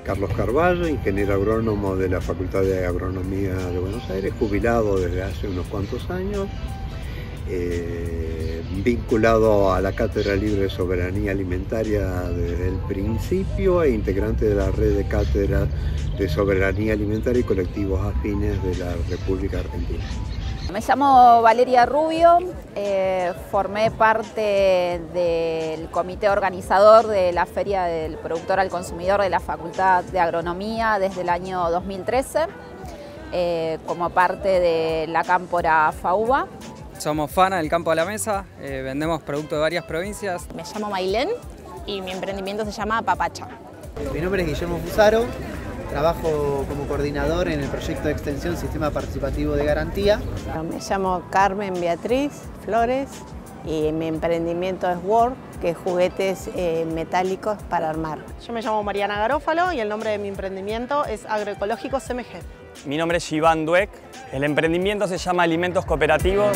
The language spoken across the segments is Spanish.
Carlos Carballo, ingeniero agrónomo de la Facultad de Agronomía de Buenos Aires, jubilado desde hace unos cuantos años, vinculado a la Cátedra Libre de Soberanía Alimentaria desde el principio e integrante de la red de cátedras de soberanía alimentaria y colectivos afines de la República Argentina. Me llamo Valeria Rubio, formé parte del comité organizador de la Feria del Productor al Consumidor de la Facultad de Agronomía desde el año 2013, como parte de la cámpora FAUBA. Somos FANA del Campo a la Mesa, vendemos productos de varias provincias. Me llamo Mailén y mi emprendimiento se llama Papacha. Mi nombre es Guillermo Fusaro, trabajo como coordinador en el proyecto de extensión Sistema Participativo de Garantía. Me llamo Carmen Beatriz Flores y mi emprendimiento es Word, que es juguetes metálicos para armar. Yo me llamo Mariana Garófalo y el nombre de mi emprendimiento es Agroecológico CMG. Mi nombre es Iván Dueck, el emprendimiento se llama Alimentos Cooperativos.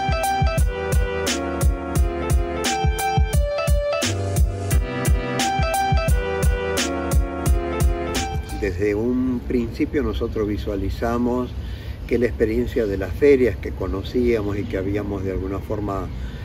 Desde un principio nosotros visualizamos que la experiencia de las ferias que conocíamos y que habíamos de alguna forma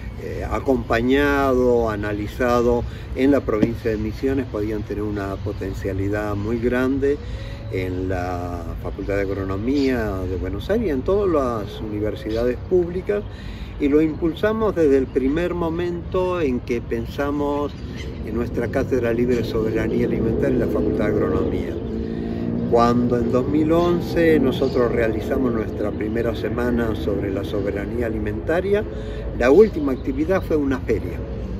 acompañado, analizado en la provincia de Misiones podían tener una potencialidad muy grande en la Facultad de Agronomía de Buenos Aires y en todas las universidades públicas, y lo impulsamos desde el primer momento en que pensamos en nuestra Cátedra Libre de Soberanía Alimentaria en la Facultad de Agronomía. Cuando en 2011 nosotros realizamos nuestra primera semana sobre la soberanía alimentaria, la última actividad fue una feria.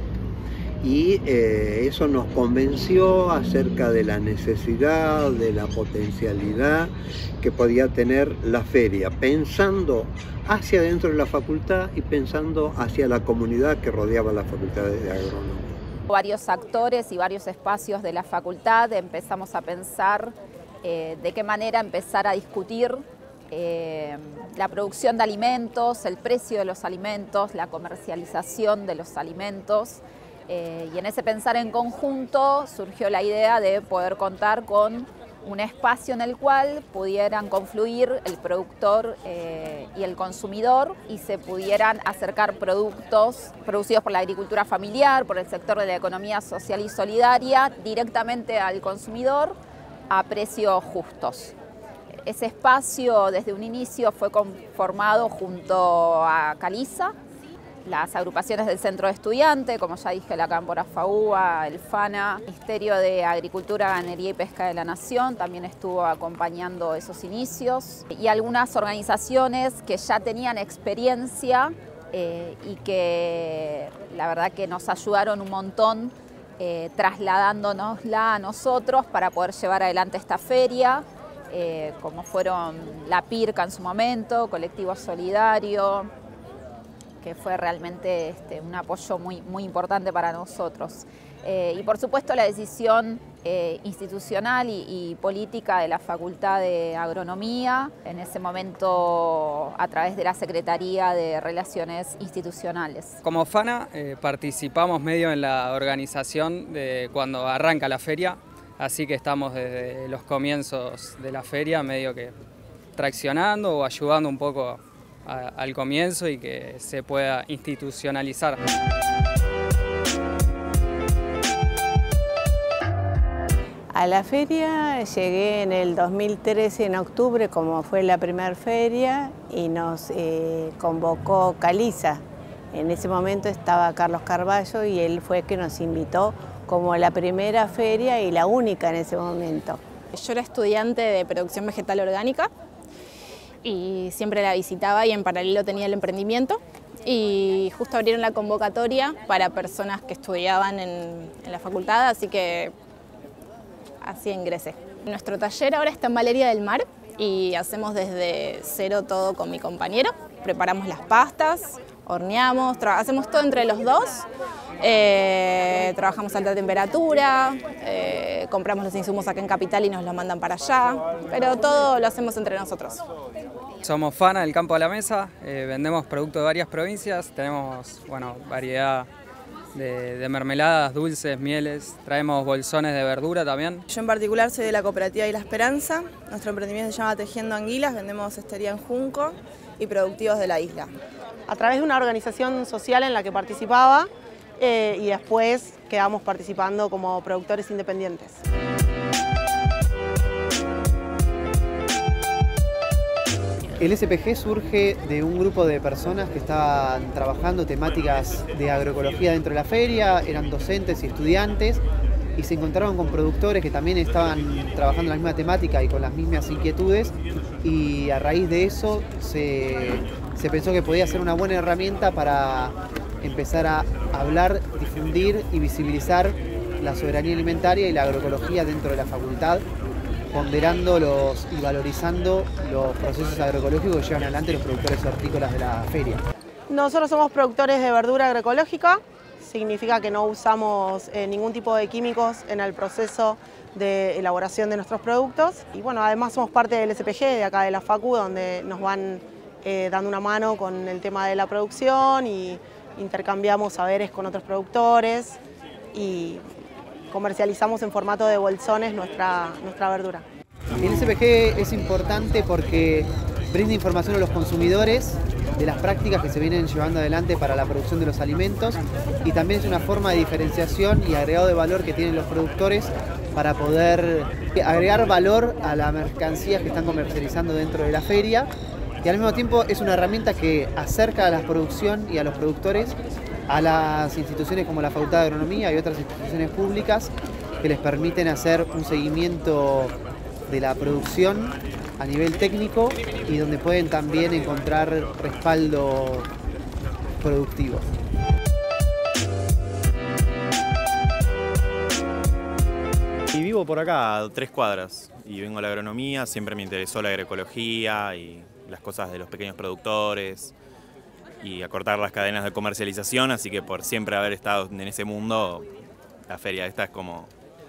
Y eso nos convenció acerca de la necesidad, de la potencialidad que podía tener la feria, pensando hacia dentro de la facultad y pensando hacia la comunidad que rodeaba la Facultad de Agronomía. Varios actores y varios espacios de la facultad empezamos a pensar de qué manera empezar a discutir la producción de alimentos, el precio de los alimentos, la comercialización de los alimentos. Y en ese pensar en conjunto surgió la idea de poder contar con un espacio en el cual pudieran confluir el productor y el consumidor y se pudieran acercar productos producidos por la agricultura familiar, por el sector de la economía social y solidaria, directamente al consumidor a precios justos. Ese espacio desde un inicio fue conformado junto a Caliza, las agrupaciones del Centro de Estudiantes, como ya dije, la Cámpora FAUBA, el FANA, el Ministerio de Agricultura, Ganadería y Pesca de la Nación también estuvo acompañando esos inicios, y algunas organizaciones que ya tenían experiencia y que la verdad que nos ayudaron un montón trasladándonosla a nosotros para poder llevar adelante esta feria, como fueron la PIRCA en su momento, Colectivo Solidario, que fue realmente un apoyo muy importante para nosotros. Y por supuesto la decisión institucional y política de la Facultad de Agronomía, en ese momento a través de la Secretaría de Relaciones Institucionales. Como FANA participamos medio en la organización de cuando arranca la feria, así que estamos desde los comienzos de la feria medio que traccionando o ayudando un poco al comienzo y que se pueda institucionalizar. A la feria llegué en el 2013, en octubre, como fue la primera feria, y nos convocó Caliza. En ese momento estaba Carlos Carballo y él fue que nos invitó como la primera feria y la única en ese momento. Yo era estudiante de producción vegetal orgánica y siempre la visitaba y en paralelo tenía el emprendimiento, y justo abrieron la convocatoria para personas que estudiaban en la facultad, así que así ingresé. Nuestro taller ahora está en Valeria del Mar y hacemos desde cero todo con mi compañero. Preparamos las pastas, horneamos, hacemos todo entre los dos. Trabajamos a alta temperatura, compramos los insumos acá en Capital y nos los mandan para allá, pero todo lo hacemos entre nosotros. Somos FANA del Campo a la Mesa, vendemos productos de varias provincias, tenemos variedad de mermeladas, dulces, mieles. Traemos bolsones de verdura también. Yo en particular soy de la cooperativa Y La Esperanza. Nuestro emprendimiento se llama Tejiendo Anguilas, vendemos estería en Junco y productivos de la isla. A través de una organización social en la que participaba y después quedamos participando como productores independientes. El SPG surge de un grupo de personas que estaban trabajando temáticas de agroecología dentro de la feria, eran docentes y estudiantes, y se encontraron con productores que también estaban trabajando la misma temática y con las mismas inquietudes, y a raíz de eso se pensó que podía ser una buena herramienta para empezar a hablar, difundir y visibilizar la soberanía alimentaria y la agroecología dentro de la facultad, ponderando y valorizando los procesos agroecológicos que llevan adelante los productores hortícolas de la feria. Nosotros somos productores de verdura agroecológica, significa que no usamos ningún tipo de químicos en el proceso de elaboración de nuestros productos. Y bueno, además somos parte del SPG de acá de la Facu, donde nos van dando una mano con el tema de la producción y intercambiamos saberes con otros productores y comercializamos en formato de bolsones nuestra verdura. El SPG es importante porque brinda información a los consumidores de las prácticas que se vienen llevando adelante para la producción de los alimentos, y también es una forma de diferenciación y agregado de valor que tienen los productores para poder agregar valor a las mercancías que están comercializando dentro de la feria, y al mismo tiempo es una herramienta que acerca a la producción y a los productores a las instituciones como la Facultad de Agronomía y otras instituciones públicas que les permiten hacer un seguimiento de la producción a nivel técnico y donde pueden también encontrar respaldo productivo. Y vivo por acá a 3 cuadras y vengo a la agronomía, siempre me interesó la agroecología y las cosas de los pequeños productores y acortar las cadenas de comercialización, así que por siempre haber estado en ese mundo, la feria esta es como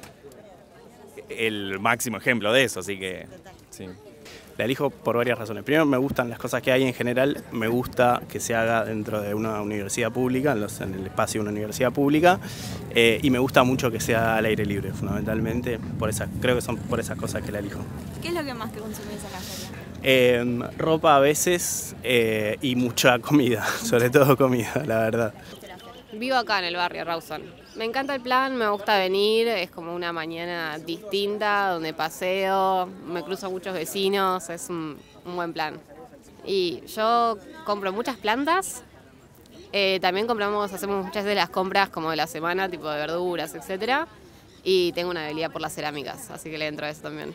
el máximo ejemplo de eso, así que sí. La elijo por varias razones. Primero, me gustan las cosas que hay en general, me gusta que se haga dentro de una universidad pública, en el espacio de una universidad pública, y me gusta mucho que sea al aire libre, fundamentalmente. Creo que son por esas cosas que la elijo. ¿Qué es lo que más que consumís en la feria? Ropa a veces y mucha comida, sobre todo comida, la verdad. Vivo acá en el barrio Rawson. Me encanta el plan, me gusta venir, es como una mañana distinta donde paseo, me cruzo muchos vecinos, es un buen plan. Y yo compro muchas plantas, también hacemos muchas de las compras como de la semana, tipo de verduras, etc. Y tengo una habilidad por las cerámicas, así que le entro a eso también.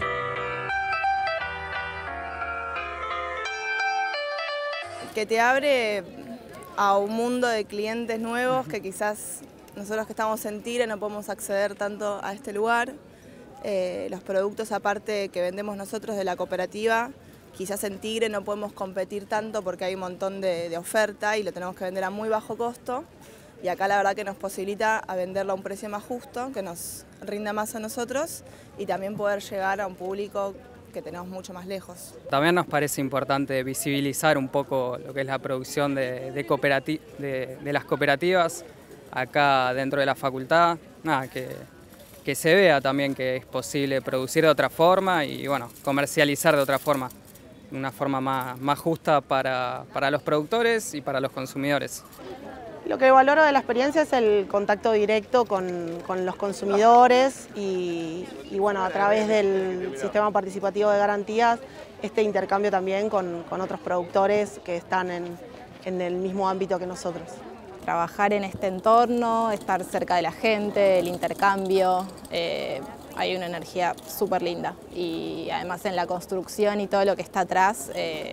Que te abre a un mundo de clientes nuevos que quizás nosotros que estamos en Tigre no podemos acceder tanto a este lugar. Los productos aparte que vendemos nosotros de la cooperativa, quizás en Tigre no podemos competir tanto porque hay un montón de oferta y lo tenemos que vender a muy bajo costo. Y acá la verdad que nos posibilita a venderlo a un precio más justo, que nos rinda más a nosotros y también poder llegar a un público que tenemos mucho más lejos. También nos parece importante visibilizar un poco lo que es la producción de las cooperativas acá dentro de la facultad, que se vea también que es posible producir de otra forma y bueno, comercializar de otra forma, una forma más justa para los productores y para los consumidores. Lo que valoro de la experiencia es el contacto directo con los consumidores y bueno, a través del sistema participativo de garantías, este intercambio también con otros productores que están en el mismo ámbito que nosotros. Trabajar en este entorno, estar cerca de la gente, el intercambio, hay una energía súper linda y además en la construcción y todo lo que está atrás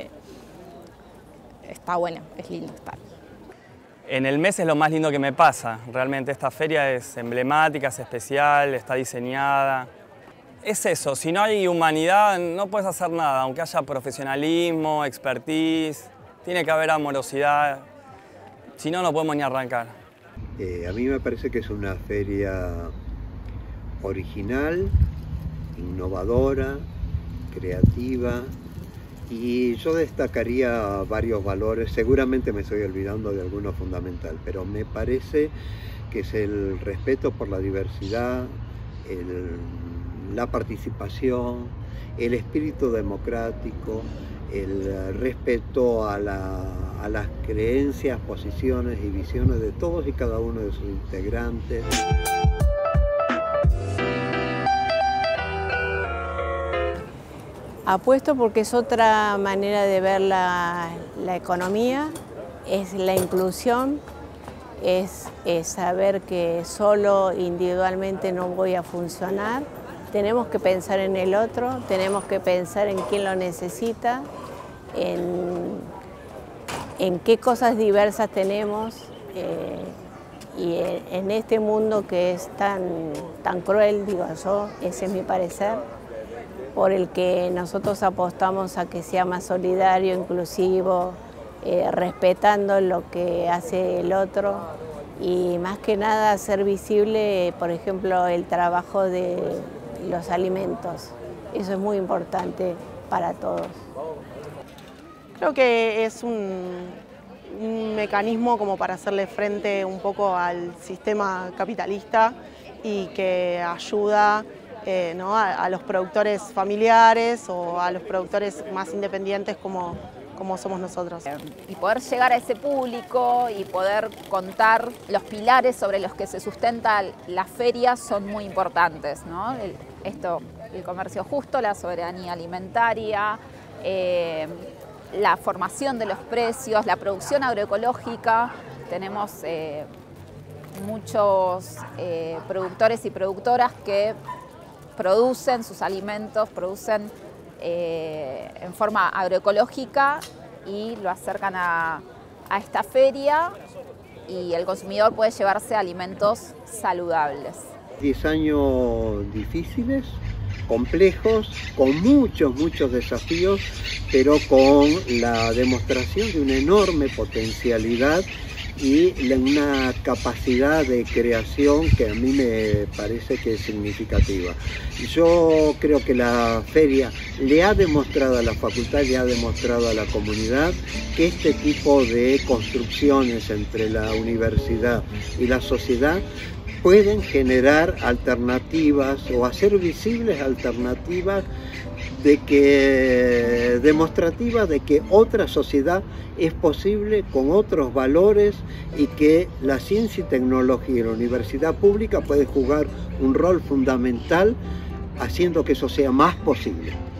está bueno, es lindo estar. En el mes es lo más lindo que me pasa, realmente esta feria es emblemática, es especial, está diseñada. Es eso, si no hay humanidad no puedes hacer nada, aunque haya profesionalismo, expertise, tiene que haber amorosidad, si no, no podemos ni arrancar. A mí me parece que es una feria original, innovadora, creativa, y yo destacaría varios valores, seguramente me estoy olvidando de alguno fundamental, pero me parece que es el respeto por la diversidad, la participación, el espíritu democrático, el respeto a las creencias, posiciones y visiones de todos y cada uno de sus integrantes. Apuesto porque es otra manera de ver la economía, es la inclusión, es saber que solo individualmente no voy a funcionar. Tenemos que pensar en el otro, tenemos que pensar en quién lo necesita, en qué cosas diversas tenemos y en este mundo que es tan cruel, digo yo, ese es mi parecer, por el que nosotros apostamos a que sea más solidario, inclusivo, respetando lo que hace el otro y más que nada hacer visible, por ejemplo, el trabajo de los alimentos. Eso es muy importante para todos. Creo que es un mecanismo como para hacerle frente un poco al sistema capitalista y que ayuda ¿no? a los productores familiares o a los productores más independientes como somos nosotros. Y poder llegar a ese público y poder contar los pilares sobre los que se sustenta la feria son muy importantes, ¿no? El comercio justo, la soberanía alimentaria, la formación de los precios, la producción agroecológica. Tenemos muchos productores y productoras que producen sus alimentos, producen en forma agroecológica y lo acercan a esta feria y el consumidor puede llevarse alimentos saludables. 10 años difíciles, complejos, con muchos desafíos, pero con la demostración de una enorme potencialidad y una capacidad de creación que a mí me parece que es significativa. Yo creo que la feria le ha demostrado a la facultad, le ha demostrado a la comunidad que este tipo de construcciones entre la universidad y la sociedad pueden generar alternativas o hacer visibles alternativas demostrativas de que otra sociedad es posible con otros valores y que la ciencia y tecnología y la universidad pública puede jugar un rol fundamental haciendo que eso sea más posible.